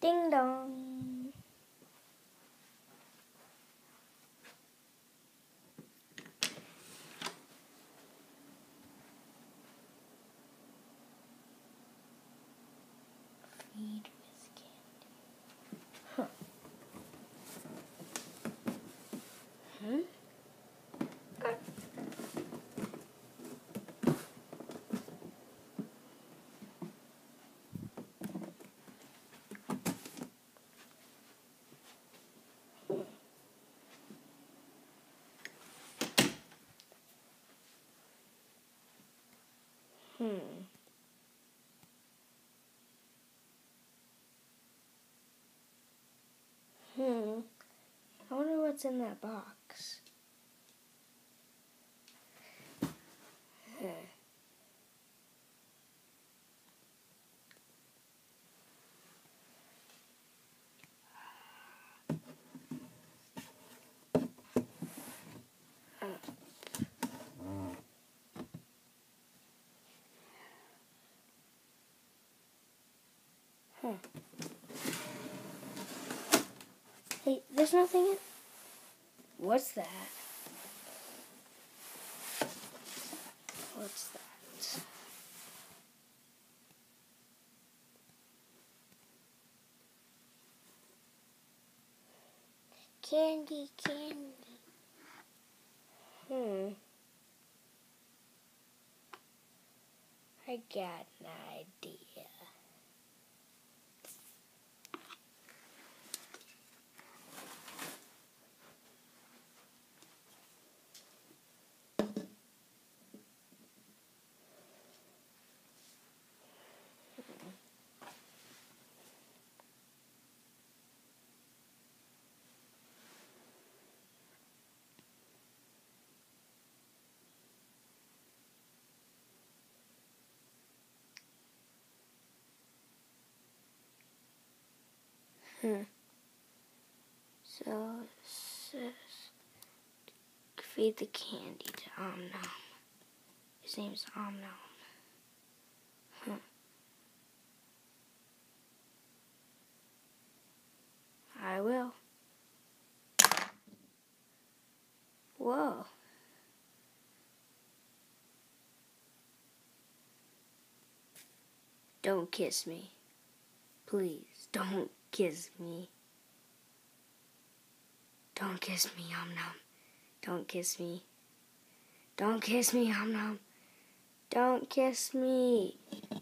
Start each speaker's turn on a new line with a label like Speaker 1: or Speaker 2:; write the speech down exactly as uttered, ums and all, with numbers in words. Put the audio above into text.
Speaker 1: Ding dong. Feed with candy. Huh. Hmm? Hmm. Hmm. I wonder what's in that box. Huh. Huh. Hey, there's nothing in... What's that? What's that? Candy, candy. Hmm. I got an idea. Hmm. So, says, feed the candy to Om Nom. His name's Om Nom. Huh. I will. Whoa. Don't kiss me. Please, don't kiss me. Don't kiss me, Om Nom. Don't kiss me. Don't kiss me, Om Nom. Don't kiss me.